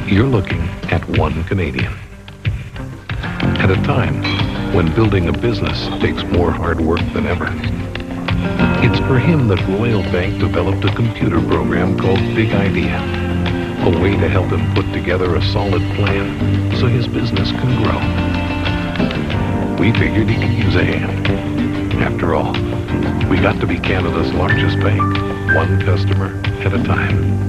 You're looking at one Canadian. At a time when building a business takes more hard work than ever. It's for him that Royal Bank developed a computer program called Big Idea, a way to help him put together a solid plan so his business can grow. We figured he could use a hand. After all, we got to be Canada's largest bank, one customer at a time.